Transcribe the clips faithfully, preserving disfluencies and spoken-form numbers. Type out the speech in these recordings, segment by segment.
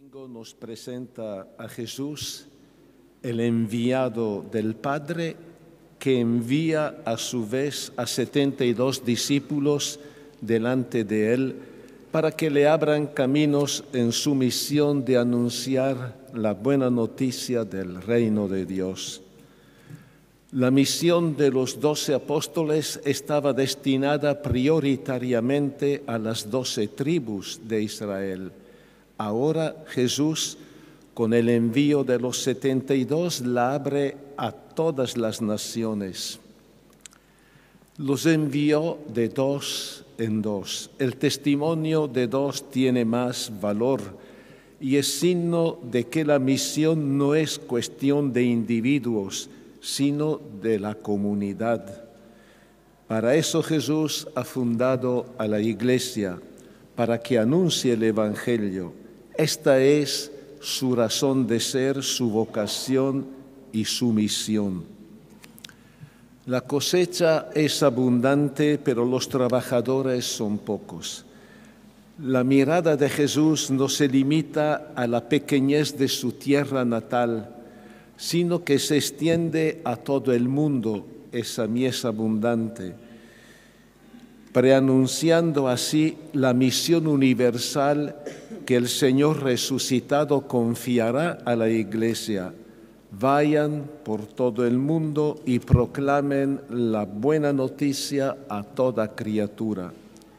domingo nos presenta a Jesús, el enviado del Padre, que envía a su vez a setenta y dos discípulos delante de él para que le abran caminos en su misión de anunciar la buena noticia del reino de Dios. La misión de los doce apóstoles estaba destinada prioritariamente a las doce tribus de Israel. Ahora Jesús, con el envío de los setenta y dos, la abre a todas las naciones. Los envió de dos en dos. El testimonio de dos tiene más valor y es signo de que la misión no es cuestión de individuos, sino de la comunidad. Para eso Jesús ha fundado a la Iglesia, para que anuncie el Evangelio. Esta es su razón de ser, su vocación y su misión. La cosecha es abundante, pero los trabajadores son pocos. La mirada de Jesús no se limita a la pequeñez de su tierra natal, sino que se extiende a todo el mundo esa mies abundante, preanunciando así la misión universal que el Señor resucitado confiará a la Iglesia. Vayan por todo el mundo y proclamen la buena noticia a toda criatura.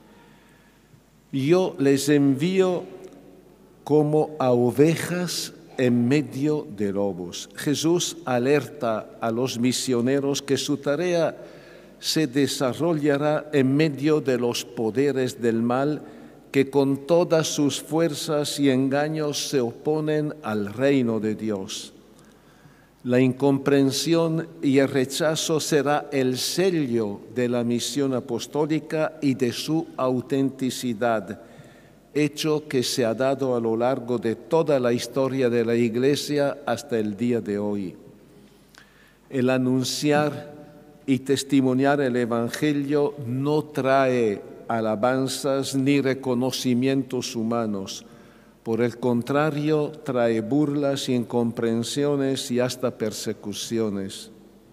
Yo les envío como a ovejas en medio de lobos. Jesús alerta a los misioneros que su tarea se desarrollará en medio de los poderes del mal que con todas sus fuerzas y engaños se oponen al reino de Dios. La incomprensión y el rechazo será el sello de la misión apostólica y de su autenticidad, hecho que se ha dado a lo largo de toda la historia de la Iglesia hasta el día de hoy. El anunciar y testimoniar el Evangelio no trae alabanzas ni reconocimientos humanos. Por el contrario, trae burlas, incomprensiones y hasta persecuciones.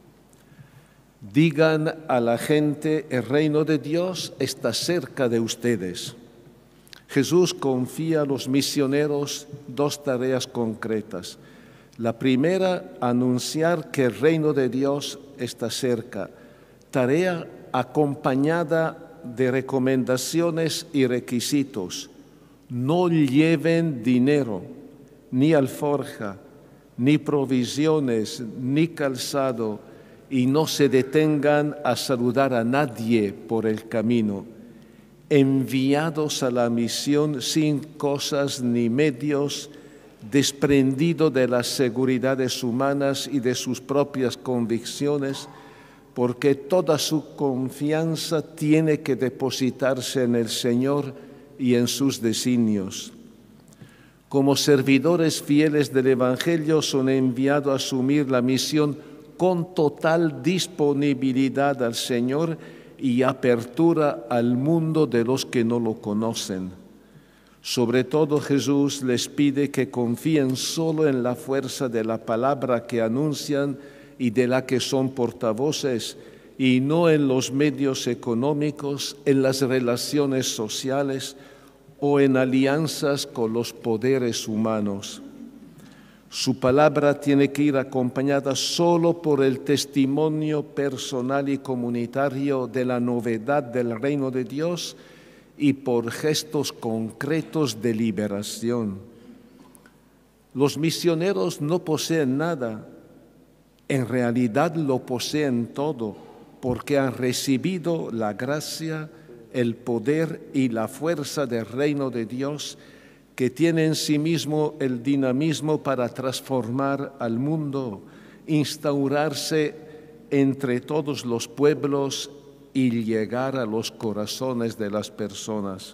Digan a la gente, el reino de Dios está cerca de ustedes. Jesús confía a los misioneros dos tareas concretas. La primera, anunciar que el reino de Dios está cerca. Tarea acompañada de recomendaciones y requisitos. No lleven dinero, ni alforja, ni provisiones, ni calzado, y no se detengan a saludar a nadie por el camino. Enviados a la misión sin cosas ni medios, desprendido de las seguridades humanas y de sus propias convicciones, porque toda su confianza tiene que depositarse en el Señor y en sus designios. Como servidores fieles del Evangelio son enviados a asumir la misión con total disponibilidad al Señor y apertura al mundo de los que no lo conocen. Sobre todo Jesús les pide que confíen solo en la fuerza de la palabra que anuncian y de la que son portavoces, y no en los medios económicos, en las relaciones sociales o en alianzas con los poderes humanos. Su palabra tiene que ir acompañada solo por el testimonio personal y comunitario de la novedad del reino de Dios y por gestos concretos de liberación. Los misioneros no poseen nada, en realidad lo poseen todo, porque han recibido la gracia, el poder y la fuerza del reino de Dios, que tiene en sí mismo el dinamismo para transformar al mundo, instaurarse entre todos los pueblos y llegar a los corazones de las personas.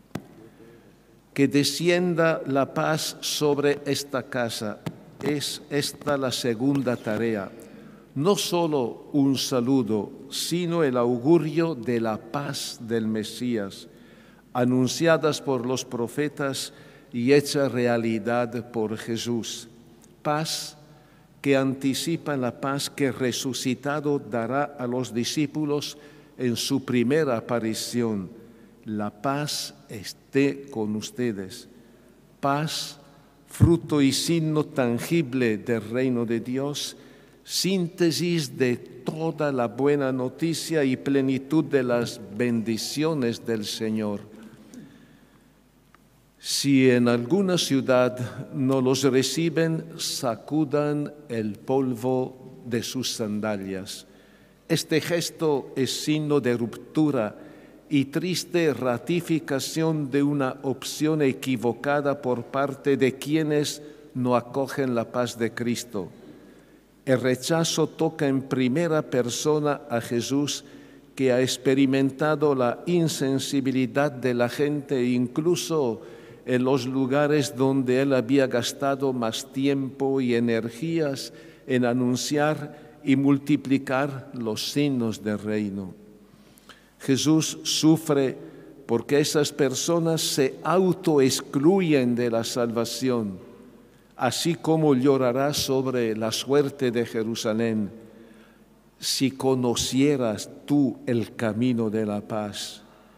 Que descienda la paz sobre esta casa. Es esta la segunda tarea. No solo un saludo, sino el augurio de la paz del Mesías, anunciadas por los profetas y hecha realidad por Jesús. Paz que anticipa la paz que resucitado dará a los discípulos en su primera aparición. La paz esté con ustedes. Paz, fruto y signo tangible del reino de Dios, síntesis de toda la buena noticia y plenitud de las bendiciones del Señor. Si en alguna ciudad no los reciben, sacudan el polvo de sus sandalias. Este gesto es signo de ruptura y triste ratificación de una opción equivocada por parte de quienes no acogen la paz de Cristo. El rechazo toca en primera persona a Jesús, que ha experimentado la insensibilidad de la gente incluso en los lugares donde él había gastado más tiempo y energías en anunciar y multiplicar los signos del reino. Jesús sufre porque esas personas se autoexcluyen de la salvación, así como llorará sobre la suerte de Jerusalén. Si conocieras tú el camino de la paz.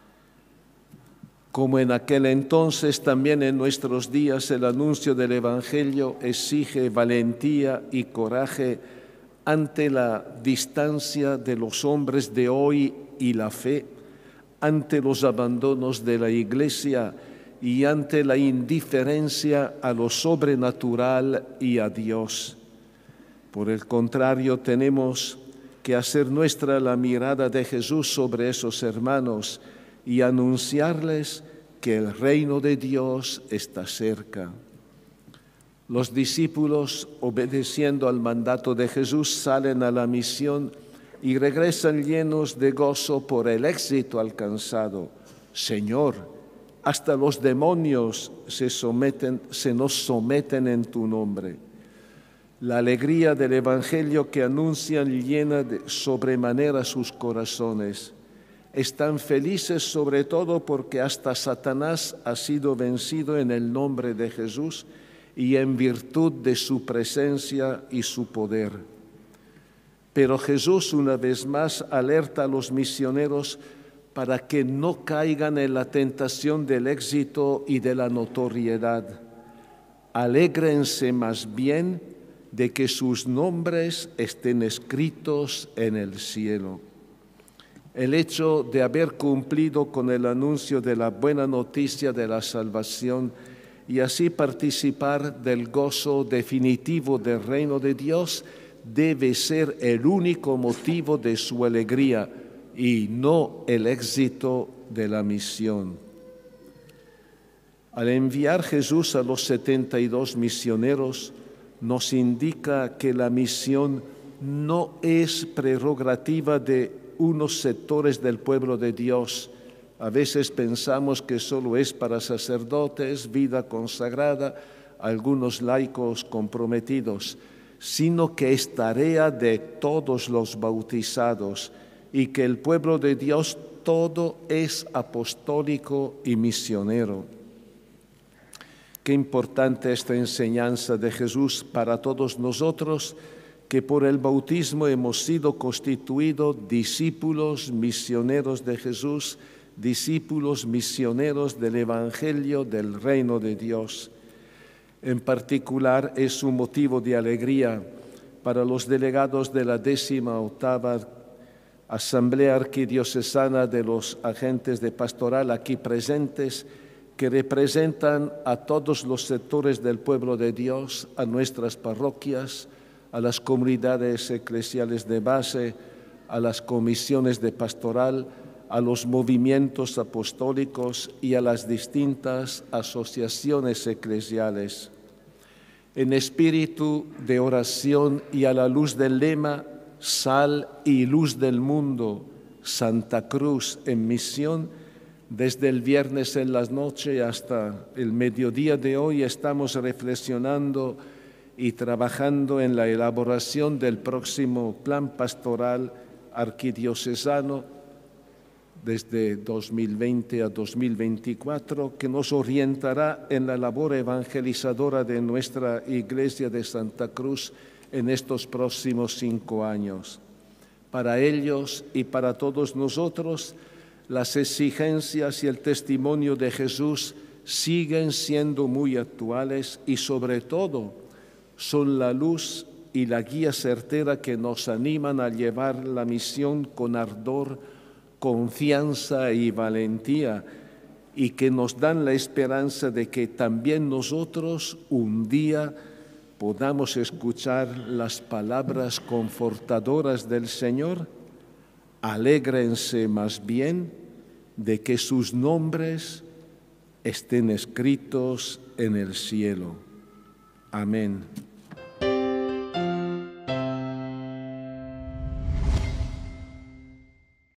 Como en aquel entonces, también en nuestros días el anuncio del Evangelio exige valentía y coraje ante la distancia de los hombres de hoy y la fe, ante los abandonos de la Iglesia y ante la indiferencia a lo sobrenatural y a Dios. Por el contrario, tenemos que hacer nuestra la mirada de Jesús sobre esos hermanos y anunciarles que el reino de Dios está cerca. Los discípulos, obedeciendo al mandato de Jesús, salen a la misión y regresan llenos de gozo por el éxito alcanzado. Señor, hasta los demonios se someten, se nos someten en tu nombre. La alegría del Evangelio que anuncian llena de sobremanera sus corazones. Están felices sobre todo porque hasta Satanás ha sido vencido en el nombre de Jesús y en virtud de su presencia y su poder. Pero Jesús una vez más alerta a los misioneros para que no caigan en la tentación del éxito y de la notoriedad. Alégrense más bien de que sus nombres estén escritos en el cielo. El hecho de haber cumplido con el anuncio de la buena noticia de la salvación y así participar del gozo definitivo del reino de Dios debe ser el único motivo de su alegría y no el éxito de la misión. Al enviar Jesús a los setenta y dos misioneros, nos indica que la misión no es prerrogativa de unos sectores del pueblo de Dios. A veces pensamos que solo es para sacerdotes, vida consagrada, algunos laicos comprometidos, sino que es tarea de todos los bautizados y que el pueblo de Dios todo es apostólico y misionero. Qué importante esta enseñanza de Jesús para todos nosotros, que por el bautismo hemos sido constituidos discípulos misioneros de Jesús, discípulos misioneros del Evangelio del reino de Dios. En particular es un motivo de alegría para los delegados de la décima octava Asamblea Arquidiocesana de los agentes de pastoral aquí presentes, que representan a todos los sectores del pueblo de Dios, a nuestras parroquias, a las comunidades eclesiales de base, a las comisiones de pastoral, a los movimientos apostólicos y a las distintas asociaciones eclesiales. En espíritu de oración y a la luz del lema Sal y Luz del Mundo, Santa Cruz en misión, desde el viernes en la noche hasta el mediodía de hoy estamos reflexionando y trabajando en la elaboración del próximo plan pastoral arquidiocesano desde dos mil veinte a dos mil veinticuatro, que nos orientará en la labor evangelizadora de nuestra Iglesia de Santa Cruz en estos próximos cinco años. Para ellos y para todos nosotros, las exigencias y el testimonio de Jesús siguen siendo muy actuales y sobre todo son la luz y la guía certera que nos animan a llevar la misión con ardor, confianza y valentía, y que nos dan la esperanza de que también nosotros un día podamos escuchar las palabras confortadoras del Señor: alégrense más bien de que sus nombres estén escritos en el cielo. Amén.